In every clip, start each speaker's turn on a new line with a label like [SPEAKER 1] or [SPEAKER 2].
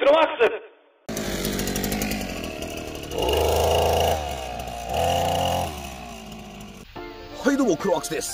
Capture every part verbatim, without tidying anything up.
[SPEAKER 1] クロワーク
[SPEAKER 2] ス。はいどうも、クロワークスです。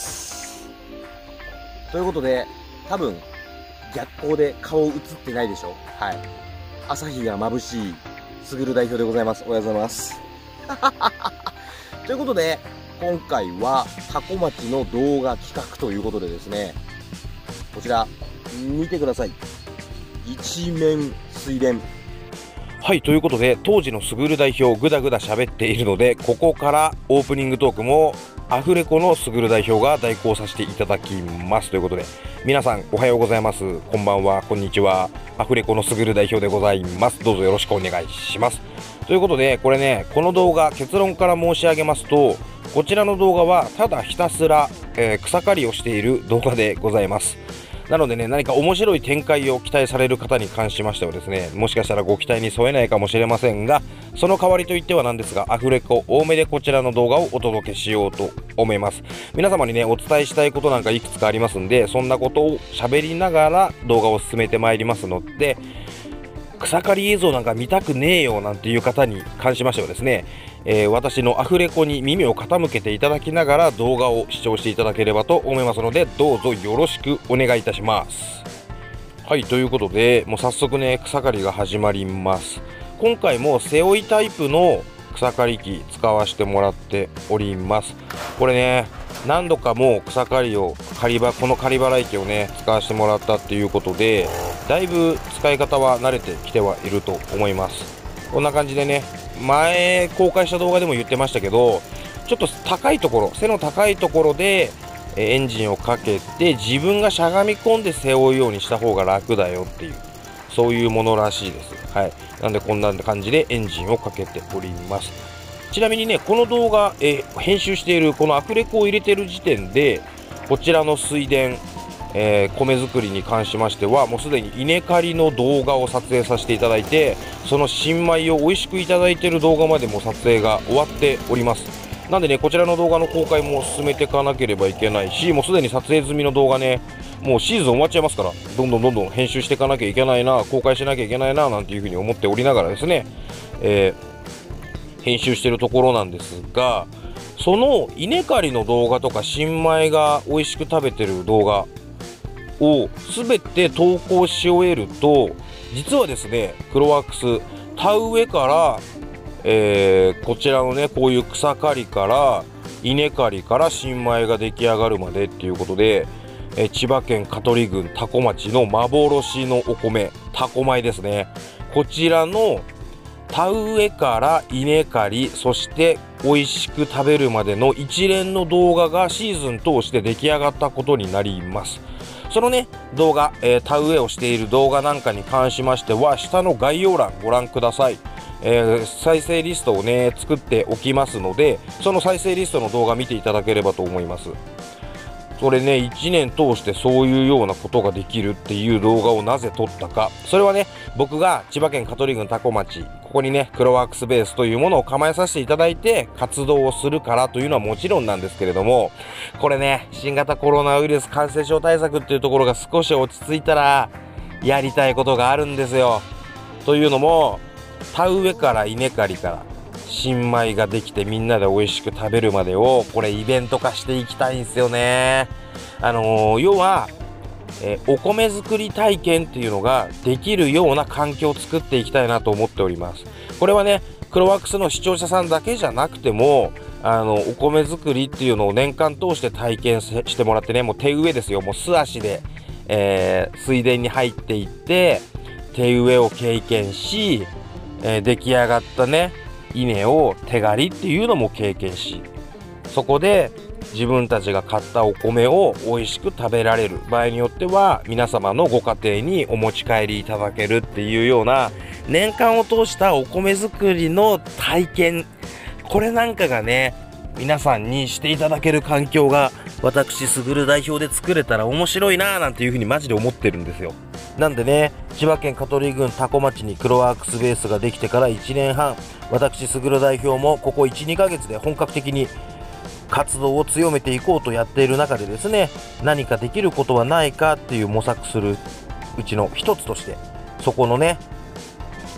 [SPEAKER 2] ということで、多分逆光で顔映ってないでしょ。はい、朝日が眩しいすぐる代表でございます。おはようございますということで、今回は多古町の動画企画ということでですね、こちら見てください。一面水田。
[SPEAKER 3] はい、ということで、当時のすぐる代表ぐだぐだ喋っているので、ここからオープニングトークもアフレコのすぐる代表が代行させていただきますということで、皆さんおはようございます、こんばんは、こんにちは。アフレコのすぐる代表でございます。どうぞよろしくお願いします。ということで、これね、この動画結論から申し上げますと、こちらの動画はただひたすら、えー、草刈りをしている動画でございます。なのでね、何か面白い展開を期待される方に関しましてはですね、もしかしたらご期待に添えないかもしれませんが、その代わりといってはなんですが、アフレコ多めでこちらの動画をお届けしようと思います。皆様にね、お伝えしたいことなんかいくつかありますんで、そんなことを喋りながら動画を進めてまいりますので、草刈り映像なんか見たくねえよなんていう方に関しましてはですね、えー、私のアフレコに耳を傾けていただきながら動画を視聴していただければと思いますので、どうぞよろしくお願いいたします。はい、ということで、もう早速ね、草刈りが始まります。今回も背負いタイプの草刈り機使わせてもらっております。これね、何度かもう草刈りを刈り場この刈り払い機をね使わせてもらったっていうことで、だいぶ使い方は慣れてきてはいると思います。こんな感じでね、前公開した動画でも言ってましたけど、ちょっと高いところ、背の高いところでエンジンをかけて自分がしゃがみ込んで背負うようにした方が楽だよっていう、そういうものらしいです。はい、なんでこんな感じでエンジンをかけております。ちなみにね、この動画、えー、編集しているこのアフレコを入れている時点で、こちらの水田、えー、米作りに関しましてはもうすでに稲刈りの動画を撮影させていただいて、その新米を美味しくいただいている動画までも撮影が終わっております。なんでね、こちらの動画の公開も進めていかなければいけないし、もうすでに撮影済みの動画ね、もうシーズン終わっちゃいますから、どんどんどんどん編集していかなきゃいけないな、公開しなきゃいけないななんていうふうに思っておりながらですね、えー、編集しているところなんですが、その稲刈りの動画とか新米が美味しく食べてる動画を全て投稿し終えると、実はですね、クロワークス田植えから、えー、こちらのね、こういう草刈りから稲刈りから新米が出来上がるまでっていうことで、えー、千葉県香取郡多古町の幻のお米多古米ですね。こちらの田植えから稲刈り、そして美味しく食べるまでの一連の動画がシーズン通して出来上がったことになります。そのね、動画、えー、田植えをしている動画なんかに関しましては、下の概要欄ご覧ください。えー、再生リストをね作っておきますので、その再生リストの動画見ていただければと思います。それね、いちねん通してそういうようなことができるっていう動画をなぜ撮ったか、それはね、僕が千葉県香取郡多古町、ここにねクロワークスベースというものを構えさせていただいて活動をするからというのはもちろんなんですけれども、これね、新型コロナウイルス感染症対策っていうところが少し落ち着いたらやりたいことがあるんですよ。というのも、田植えから稲刈りから新米ができてみんなで美味しく食べるまでを、これイベント化していきたいんですよね。あのー、要は、えー、お米作り体験っていうのができるような環境を作っていきたいなと思っております。これはね、クロワークスの視聴者さんだけじゃなくても、あのお米作りっていうのを年間通して体験してもらってね、もう手植えですよ、もう素足で、えー、水田に入っていって手植えを経験し、えー、出来上がったね稲を手刈りっていうのも経験し、そこで自分たちが買ったお米を美味しく食べられる、場合によっては皆様のご家庭にお持ち帰りいただけるっていうような年間を通したお米作りの体験、これなんかがね皆さんにしていただける環境が私すぐる代表で作れたら面白いなーなんていう風にマジで思ってるんですよ。なんでね、千葉県香取郡多古町にクロワークスベースができてからいちねんはん、私すぐる代表もここ いちにかげつで本格的に活動を強めていこうとやっている中でですね、何かできることはないかっていう模索するうちの一つとして、そこのね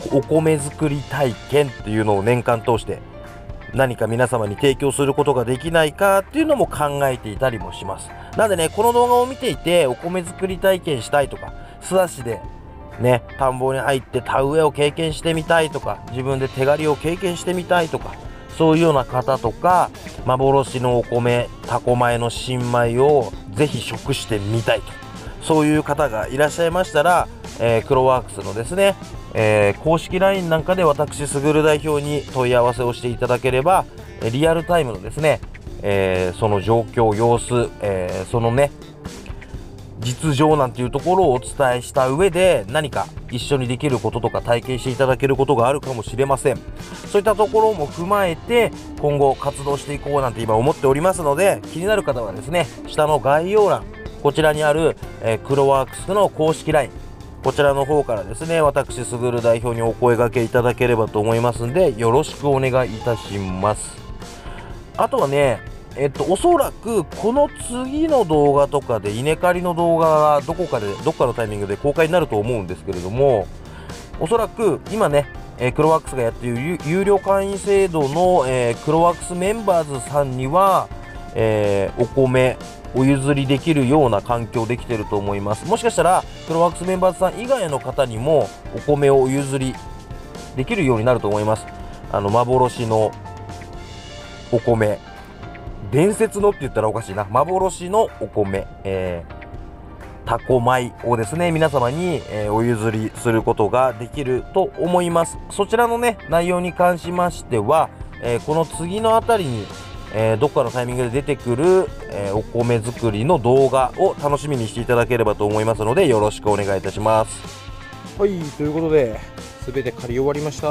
[SPEAKER 3] お米作り体験っていうのを年間通して何か皆様に提供することができないかっていうのも考えていたりもします。なんでね、この動画を見ていてお米作り体験したいとか、素足でね、田んぼに入って田植えを経験してみたいとか、自分で手刈りを経験してみたいとか、そういうような方とか、幻のお米、タコ米の新米をぜひ食してみたいと、そういう方がいらっしゃいましたら、えー、クロワークスのですね、えー、公式 ライン なんかで私すぐる代表に問い合わせをしていただければ、リアルタイムのですね、えー、その状況様子、えー、そのね実情なんていうところをお伝えした上で、何か一緒にできることとか体験していただけることがあるかもしれません。そういったところも踏まえて今後活動していこうなんて今思っておりますので、気になる方はですね、下の概要欄こちらにある、えー、クロワークスの公式 ライン、こちらの方からですね、私すぐる代表にお声掛けいただければと思いますんで、よろしくお願いいたします。あとはね、えっとおそらくこの次の動画とかで稲刈りの動画がどこかでどっかのタイミングで公開になると思うんですけれども、おそらく今ね、えー、クロワークスがやっている有料会員制度の、えー、クロワークスメンバーズさんには、えー、お米お譲りできるような環境できてると思います。もしかしたらクロワークスメンバーズさん以外の方にもお米をお譲りできるようになると思います。あの幻のお米、伝説のって言ったらおかしいな、幻のお米、えー、タコ米をですね、皆様に、えー、お譲りすることができると思います。そちらのね内容に関しましては、えー、この次のあたりにえー、どっかのタイミングで出てくる、えー、お米作りの動画を楽しみにしていただければと思いますので、よろしくお願いいたします。はい、ということで全て刈り終わりました。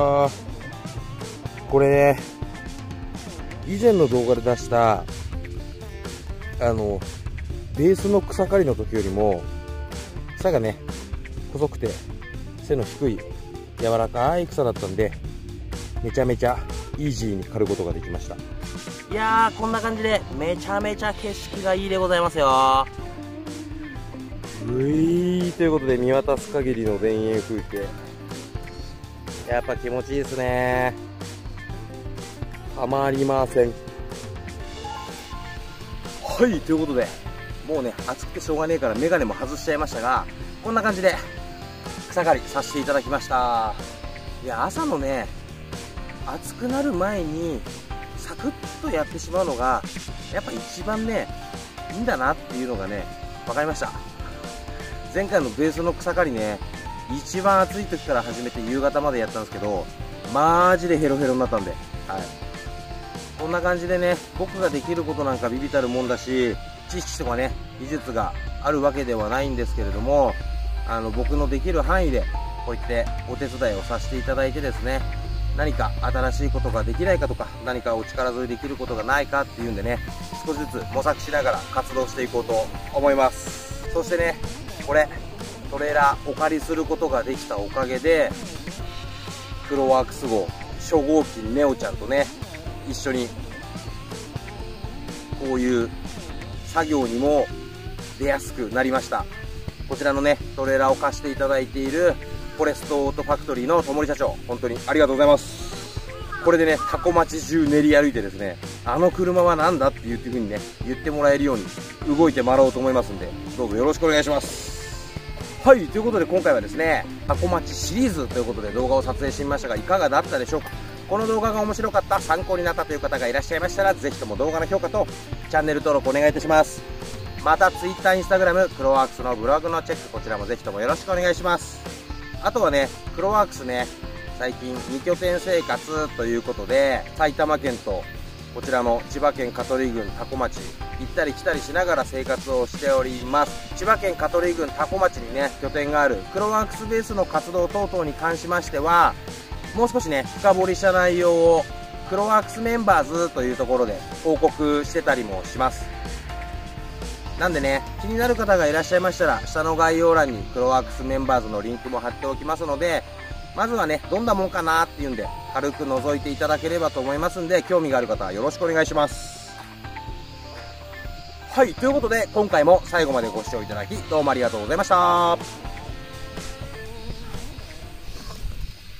[SPEAKER 3] これね、以前の動画で出したあのベースの草刈りの時よりも草がね細くて背の低い柔らかい草だったんで、めちゃめちゃイージーに刈ることができました。いやー、こんな感じでめちゃめちゃ景色がいいでございますよ。ういー、ということで見渡す限りの田園風景、やっぱ気持ちいいですね。たまりません。はい、ということでもうね暑くてしょうがねえからメガネも外しちゃいましたが、こんな感じで草刈りさせていただきました。いや、朝のね暑くなる前にサクッとやってしまうのがやっぱ一番ねいいんだなっていうのがね分かりました。前回のベースの草刈りね、一番暑い時から始めて夕方までやったんですけど、マジでヘロヘロになったんで、はい、こんな感じでね、僕ができることなんかビビたるもんだし、知識とかね技術があるわけではないんですけれども、あの僕のできる範囲でこういってお手伝いをさせていただいてですね、何か新しいことができないかとか、何かお力添えできることがないかっていうんでね、少しずつ模索しながら活動していこうと思います。そしてね、これトレーラーお借りすることができたおかげで、クロワークス号初号機ネオちゃんとね一緒にこういう作業にも出やすくなりました。こちらのねトレーラーを貸していただいているフォレストオートファクトリーのともり社長、本当にありがとうございます。これでねタコ町中練り歩いてですね、あの車は何だっていうふうにね言ってもらえるように動いてもらおうと思いますんで、どうぞよろしくお願いします。はい、ということで今回はですねタコ町シリーズということで動画を撮影してみましたが、いかがだったでしょうか。この動画が面白かった、参考になったという方がいらっしゃいましたら、ぜひとも動画の評価とチャンネル登録お願いいたします。また Twitter、Instagram、クロワークスのブログのチェック、こちらもぜひともよろしくお願いします。あとはね、クロワークスね、最近に拠点生活ということで、埼玉県とこちらの千葉県香取郡多古町、行ったり来たりしながら生活をしております。千葉県香取郡多古町にね、拠点があるクロワークスベースの活動等々に関しましては、もう少しね、深掘りした内容をクロワークスメンバーズというところで報告してたりもします。なんでね、気になる方がいらっしゃいましたら、下の概要欄にクロワークスメンバーズのリンクも貼っておきますので、まずはね、どんなもんかなっていうんで、軽く覗いていただければと思いますんで、興味がある方はよろしくお願いします。はい、ということで、今回も最後までご視聴いただき、どうもありがとうございました。